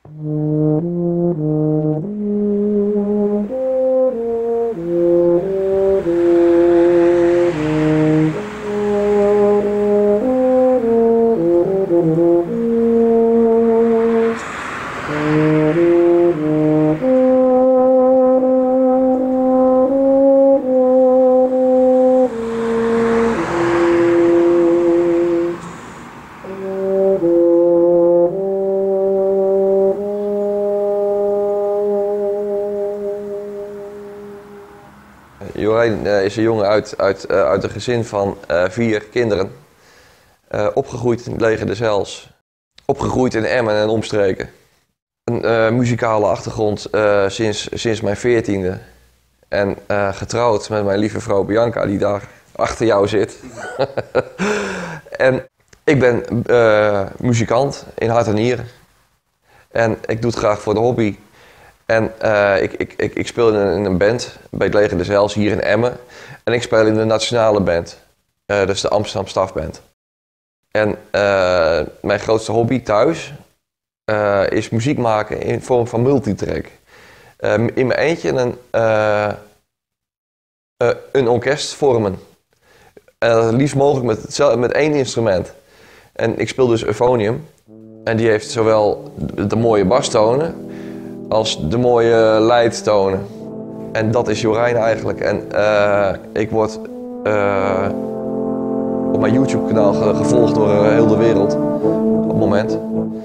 Jorijn is een jongen uit een gezin van 4 kinderen. Opgegroeid in het leger des Heils. Opgegroeid in Emmen en omstreken. Een muzikale achtergrond sinds mijn 14e. En getrouwd met mijn lieve vrouw Bianca, die daar achter jou zit. En ik ben muzikant in hart en nieren. En ik doe het graag voor de hobby. En ik speel in een band bij het leger des Heils hier in Emmen. En ik speel in de nationale band. Dat is de Amsterdam Stafband. En mijn grootste hobby thuis is muziek maken in vorm van multitrack. In mijn eentje een orkest vormen. Liefst mogelijk met 1 instrument. En ik speel dus euphonium. En die heeft zowel de mooie bastonen als de mooie leidtonen. En dat is Jorijn eigenlijk. En ik word op mijn YouTube-kanaal gevolgd door heel de wereld op het moment.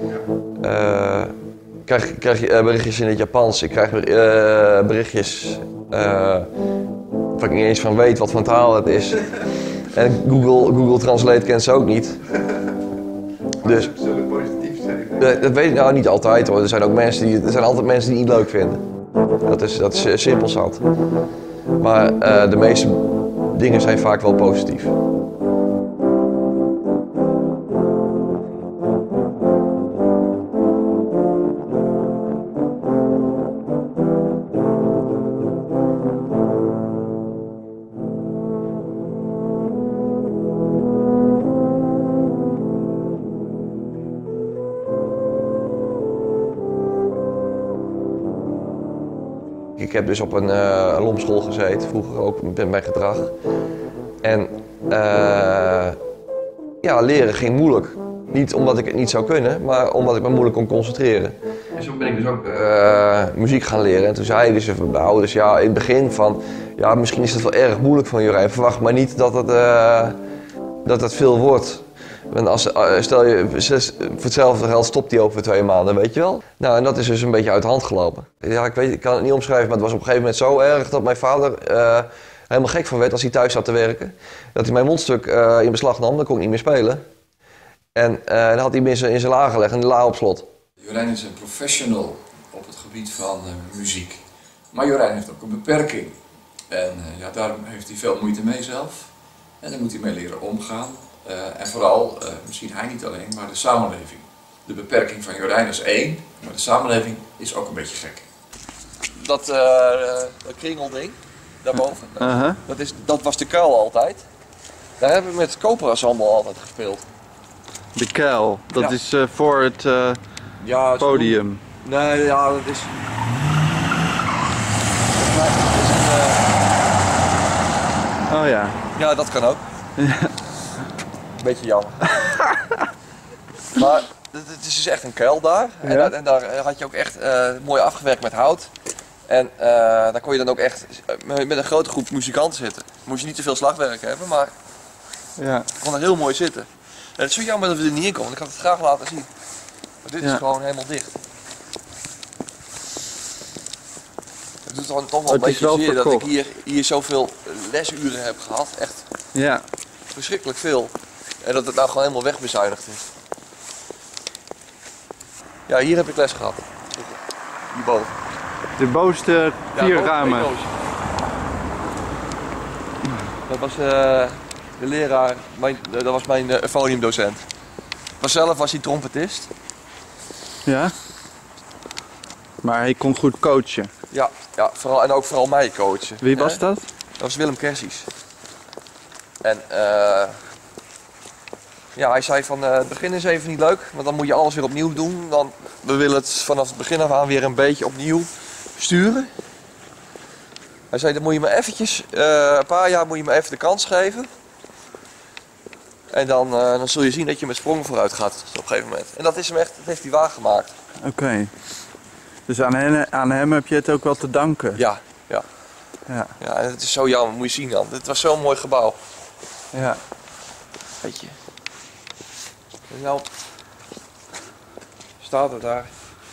Krijg je berichtjes in het Japans. Ik krijg berichtjes waar ik niet eens van weet wat voor taal het is. En Google Translate kent ze ook niet. Dus zullen positief zijn. dat weet ik nou niet altijd hoor. Er zijn altijd mensen die het niet leuk vinden. Dat is simpel zat. Maar de meeste dingen zijn vaak wel positief. Ik heb dus op een lomschool gezeten, vroeger ook met mijn gedrag. En leren ging moeilijk. Niet omdat ik het niet zou kunnen, maar omdat ik me moeilijk kon concentreren. En zo ben ik dus ook muziek gaan leren. En toen zeiden ze van mijn ouders, in het begin van, misschien is het wel erg moeilijk van Jorijn. Verwacht maar niet dat het veel wordt. En stel je, voor hetzelfde geld stopt hij over 2 maanden, weet je wel? Nou, en dat is dus een beetje uit de hand gelopen. Ja, ik kan het niet omschrijven, maar het was op een gegeven moment zo erg dat mijn vader helemaal gek van werd als hij thuis zat te werken. Dat hij mijn mondstuk in beslag nam, dan kon ik niet meer spelen. En dan had hij hem in zijn la gelegd en de la op slot. Jorijn is een professional op het gebied van muziek. Maar Jorijn heeft ook een beperking. En daarom heeft hij veel moeite mee zelf. En daar moet hij mee leren omgaan. En vooral, misschien hij niet alleen, maar de samenleving. De beperking van Jorijn is 1, maar de samenleving is ook een beetje gek. Dat kringelding, daarboven, dat was de kuil altijd. Daar hebben we met het koperensemble altijd gespeeld. De kuil, dat is voor het podium. Nee, dat is... Oh ja. Ja, dat kan ook. Beetje jammer. Maar het is dus echt een kuil daar. Ja. En daar had je ook echt mooi afgewerkt met hout. En daar kon je dan ook echt met een grote groep muzikanten zitten. Moest je niet te veel slagwerk hebben, maar kon er heel mooi zitten. En het is zo jammer dat we er niet in komen. Ik had het graag laten zien. Maar dit is gewoon helemaal dicht. Het doet toch wel een beetje zeer dat ik hier zoveel lesuren heb gehad. Echt verschrikkelijk veel. En dat het nou gewoon helemaal wegbezuinigd is. Ja, hier heb ik les gehad. Hierboven. De bovenste 4 ramen. Dat was de leraar, dat was mijn euphoniumdocent. Vanzelf was hij trompetist. Ja. Maar hij kon goed coachen. Ja, vooral, en ook vooral mij coachen. Wie was dat? Dat was Willem Kersies. En Ja, hij zei van het begin is even niet leuk, want dan moet je alles weer opnieuw doen. We willen het vanaf het begin af aan weer een beetje opnieuw sturen. Hij zei, dan moet je me eventjes, een paar jaar moet je me even de kans geven. En dan zul je zien dat je met sprongen vooruit gaat op een gegeven moment. En dat is hem echt, dat heeft hij waargemaakt. Oké. Dus aan hem heb je het ook wel te danken? Ja. Ja. Ja, en het is zo jammer, moet je zien dan. Dit was zo'n mooi gebouw. Ja. Weet je. En nou staat het daar.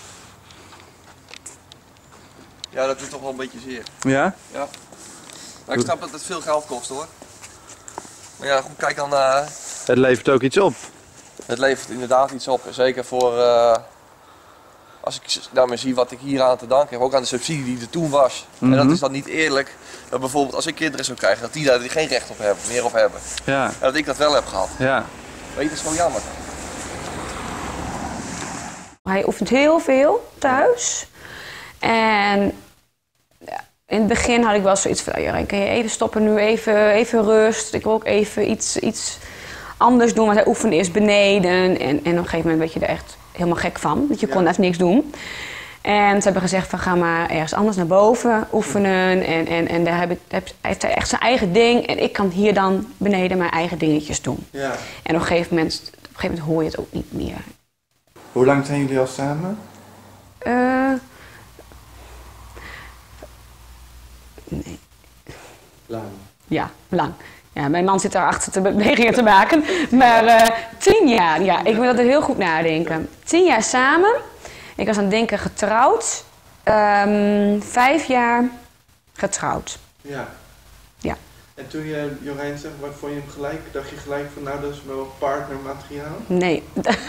Ja, dat is toch wel een beetje zeer. Ja? Ja. Maar ik snap dat het veel geld kost hoor. Maar ja, goed, kijk dan. Het levert ook iets op. Het levert inderdaad iets op. Zeker voor. Als ik daarmee zie wat ik hier aan te danken heb, ook aan de subsidie die er toen was. En dat is dan niet eerlijk. Dat bijvoorbeeld als ik kinderen zou krijgen, dat die daar geen recht op hebben, meer op hebben. Ja. En dat ik dat wel heb gehad. Ja. Weet je, dat is gewoon jammer. Hij oefent heel veel thuis. En ja, in het begin had ik wel zoiets van, ja, kan je even stoppen nu, even rust. Ik wil ook even iets anders doen, want hij oefende eerst beneden. En op een gegeven moment werd je er echt helemaal gek van, want je kon echt niks doen. En ze hebben gezegd van ga maar ergens anders naar boven oefenen. En daar heeft hij echt zijn eigen ding. En ik kan hier dan beneden mijn eigen dingetjes doen. Ja. En op een gegeven moment hoor je het ook niet meer. Hoe lang zijn jullie al samen? Nee. Lang. Ja, lang. Ja, mijn man zit daarachter te bewegingen te maken. Maar 10 jaar, ja, ik moet dat heel goed nadenken. 10 jaar samen. Ik was aan het denken getrouwd. 5 jaar getrouwd. Ja. Ja. En toen je Jorijn zegt, wat vond je hem gelijk? Dacht je gelijk van nou, dat is wel partnermateriaal? Nee.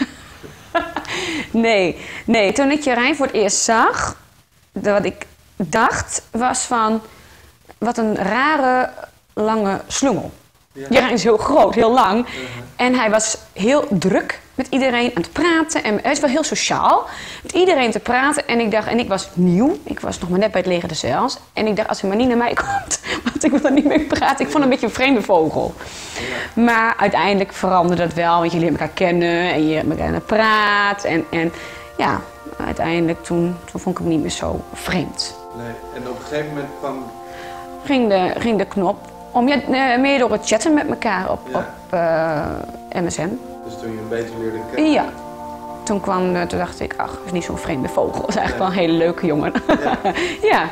nee, toen ik Jorijn voor het eerst zag, wat ik dacht was van, wat een rare lange slungel. Ja. Jorijn is heel groot, heel lang. En hij was heel druk met iedereen aan het praten. En hij was wel heel sociaal. Met iedereen te praten. En ik was nieuw. Ik was nog maar net bij het leger des Heils. En ik dacht, als hij maar niet naar mij komt. Want ik wil dan niet meer praten. Ik vond hem een beetje een vreemde vogel. Ja. Maar uiteindelijk veranderde dat wel. Want je leert elkaar kennen. En je met elkaar praat. En ja, uiteindelijk toen vond ik hem niet meer zo vreemd. Nee. En op een gegeven moment ging de knop om meer door het chatten met elkaar op MSN. Dus toen je hem beter leerde kennen? Ja. Toen dacht ik, ach, dat is niet zo'n vreemde vogel. Dat is eigenlijk wel een hele leuke jongen. Ja. Ja.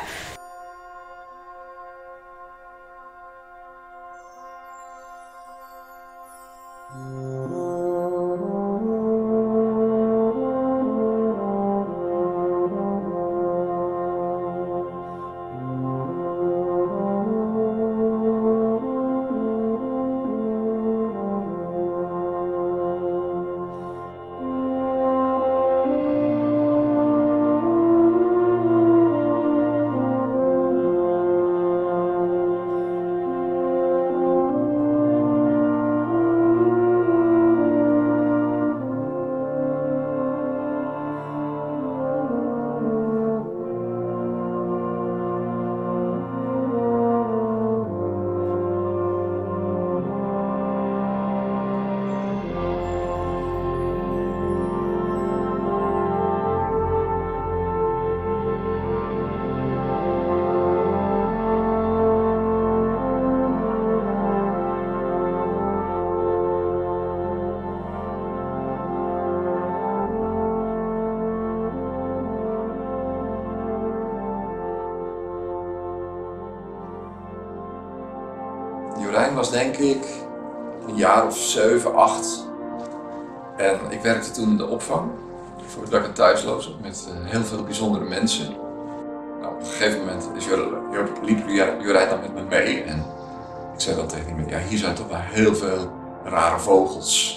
Jorijn was denk ik een jaar of 7, 8. En ik werkte toen in de opvang voor dak- en thuislozen met heel veel bijzondere mensen. Nou, op een gegeven moment liep Jorijn dan met me mee en ik zei dan tegen hem, ja, hier zijn toch wel heel veel rare vogels.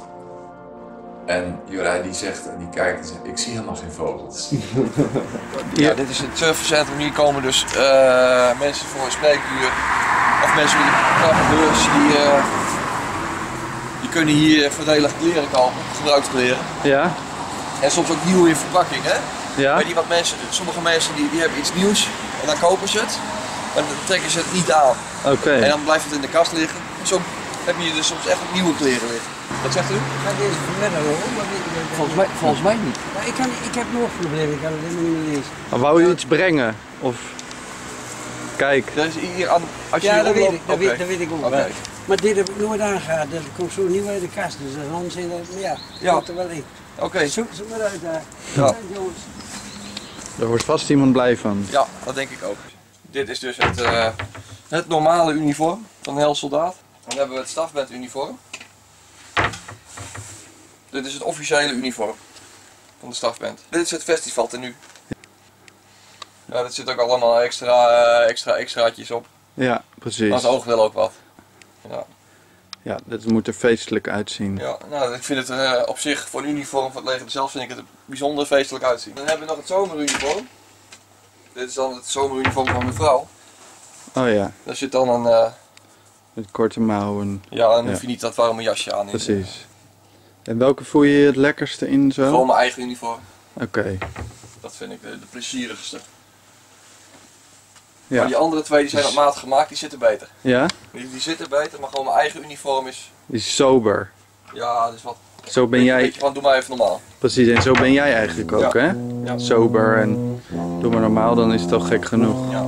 En Jorijn die zegt en die kijkt en zegt, ik zie helemaal geen vogels. Ja, dit is het surfercentrum. Hier komen dus mensen voor een spreekuur. Of mensen die knappe beurs. Die kunnen hier voordelig kleren kopen, gebruikskleren. Ja. En soms ook nieuw in verpakking, hè? Ja. Weet je wat sommige mensen die hebben iets nieuws en dan kopen ze het. Maar dan trekken ze het niet aan. Oké. En dan blijft het in de kast liggen. Zo heb je dus soms echt op nieuwe kleren liggen. Wat zegt u? Ga deze vanmiddag hoor, maar Volgens mij niet. maar ik heb nog problemen, ik kan het helemaal niet meer lezen. Maar wou je iets brengen? Of... Kijk. Dat is hier aan, als je Ja, hier dat weet omloopt- ik, dat weet ik ook Oké. wel. Maar dit heb ik nooit aangehad, dat komt zo nieuw uit de kast, dus dat anders in dat, ja, Ja. komt er wel in. Oké. Zoek ze maar uit daar. Ja. Jongens. Daar wordt vast iemand blij van. Ja, dat denk ik ook. Dit is dus het normale uniform van een helsoldaat. Dan hebben we het stafbanduniform. Dit is het officiële uniform van de stafband. Dit is het festivaltenue. Ja, dat zit ook allemaal extraatjes op. Ja, precies. Maar het oog wil ook wat. Ja, Ja, dat moet er feestelijk uitzien. ja, nou, ik vind het op zich voor een uniform van het leger zelf vind ik het er bijzonder feestelijk uitzien. Dan hebben we nog het zomeruniform. Dit is dan het zomeruniform van mijn vrouw. Oh ja, Daar zit dan een, met korte mouwen. ja, dan Ja. hoef je niet dat warme jasje aan. Precies. En welke voel je het lekkerste in zo? Gewoon mijn eigen uniform. Oké. Dat vind ik de plezierigste. Ja. Maar die andere twee die zijn Dus- op maat gemaakt, die zitten beter. Ja? Die zitten beter, maar gewoon mijn eigen uniform is, Die is sober. ja, dat is wat. Zo ben Een jij, beetje van, doe maar even normaal. precies, en zo ben jij eigenlijk ook, Ja. hè? Ja. Sober en doe maar normaal, dan is het al gek genoeg. Ja.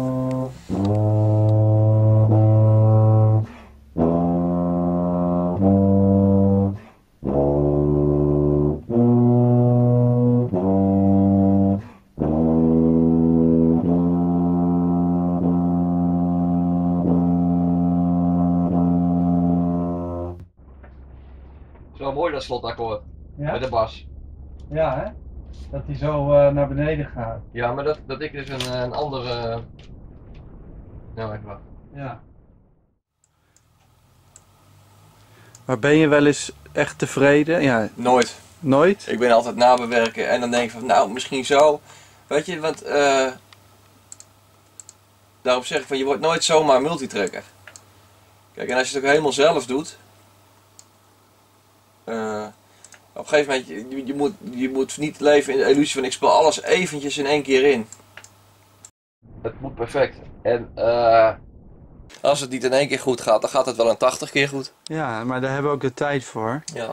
Het is wel mooi dat slotakkoord met de bas. Ja, hè? Dat hij zo naar beneden gaat. Ja, maar dat ik dus een andere. Nou, even wacht. Ja. Maar ben je wel eens echt tevreden? Ja, Nooit. nooit? Ik ben altijd nabewerken en dan denk ik van, nou, misschien zo. Weet je, want daarop zeg ik van, je wordt nooit zomaar multitracker. Kijk, en als je het ook helemaal zelf doet, op een gegeven moment, je moet niet leven in de illusie van, ik speel alles eventjes in één keer in. Het moet perfect. En als het niet in één keer goed gaat, dan gaat het wel in 80 keer goed. Ja, maar daar hebben we ook de tijd voor. Ja.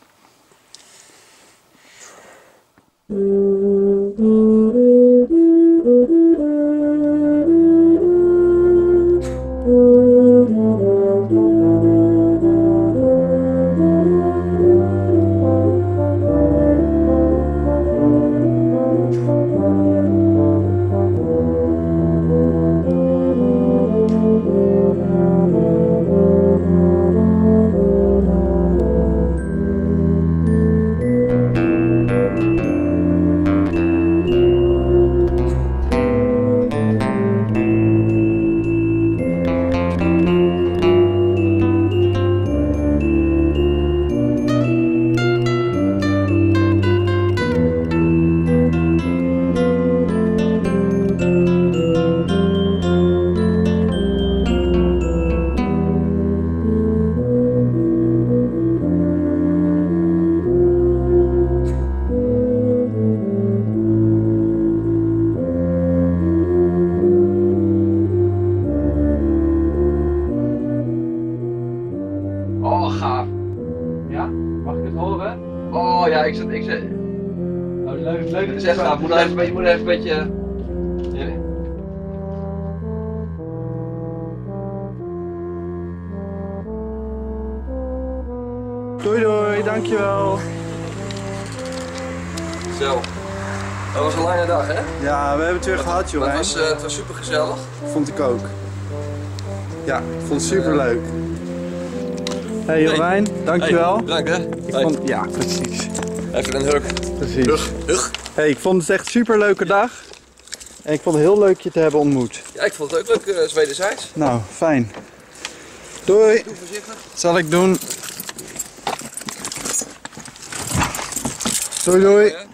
Oh, gaaf. Ja? Mag ik het horen? Oh ja, ik zit. Oh, leuk, leuk. Het is echt gaaf. Je moet even een beetje. Ja. Doei doei, dankjewel. Zo. Dat was een lange dag, hè? Ja, we hebben het weer gehad, joh. Het was super gezellig. Vond ik ook. Ja, ik vond het super leuk. Hey Jorijn, dankjewel. Hey, bedankt, hè? Ik vond, ja, precies. Even een hug. Precies. Hug. Hey, ik vond het echt een super leuke dag. En ik vond het heel leuk je te hebben ontmoet. Ja, ik vond het ook leuk, wederzijds. Nou, fijn. Doei. Doe voorzichtig. Zal ik doen. Doei doei. Hè?